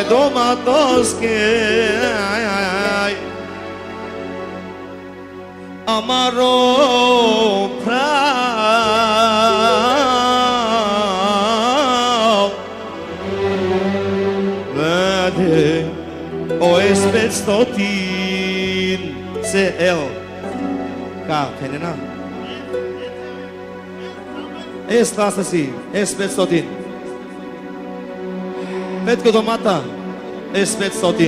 doma toske amaro prav vede o S500 CL ka penena S-класа си, S500. Петко домата, S500.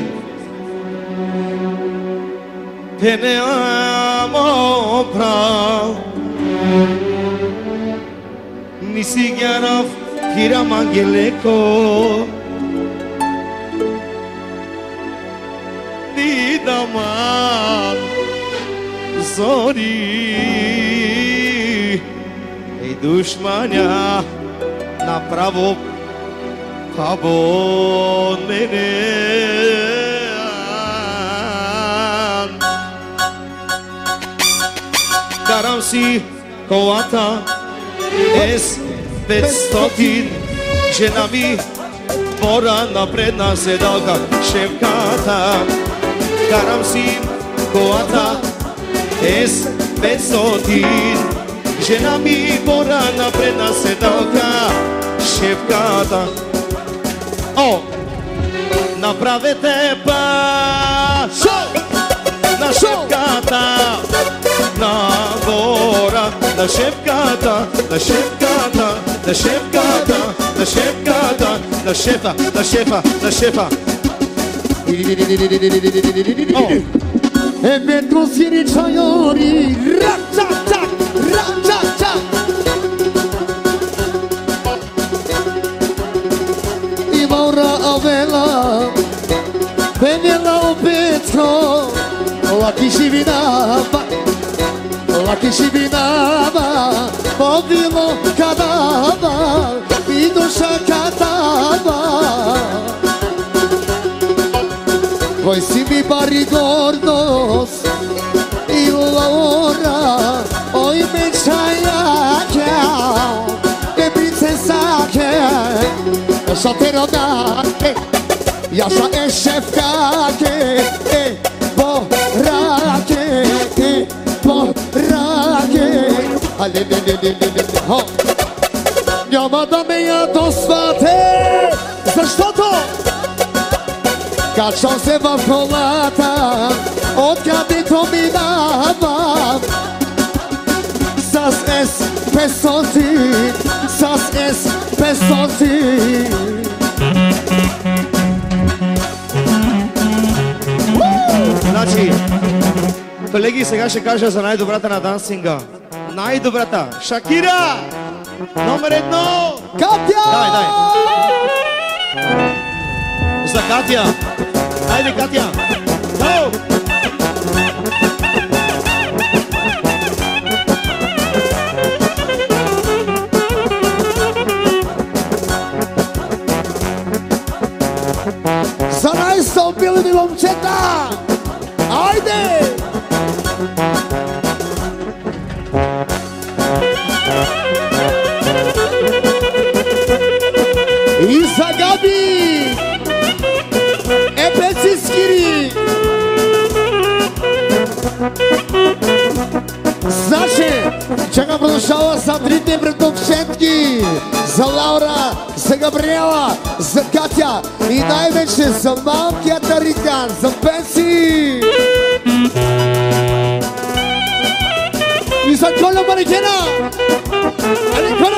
Пенеамо прав, Ниси гярав, Кирам ангелеко, Дидаман, Зори, Ей душманя, направо Пабон мене Карам си колата S500 Жена ми мора на предна седалка шефката Карам си колата S500 Жена ми мора на предна седалка шефката О, направете паш на шефката на гора, на шефката, на шефката, на шефката, на шефката, на шефа, на шефа, на шефа. Метро сини чайори, ра-ча-ча, ра-ча-ча. Avela, venela o petro, la que chivinava, povilo cadava, e ducha catava. Voi si mi barigordos, e la ora, oi me chaya, e princesa que Yaşa terodake, yaşa eşefkake, borake, borake. Алелелелелеле, хо. Няма да ме ядосвате, защото качвам се в колата, откъдето минавам. С S500, с S500. Значи, колеги, сега ще кажа за най-добрата на дансинга. Най-добрата! Шакира! Номер 1! Катя! Дай! За Катя! Хайде, Катя! Гоу! За най-стълбилни момчета! Айде! И за Габи! Епецискири! Значи, чека продължава за трите братовчетки, за Лаура, за Габриела, за Катя и най-вече за малкия тарикан, за Пенси! И за Коля Марикена! Али Коля!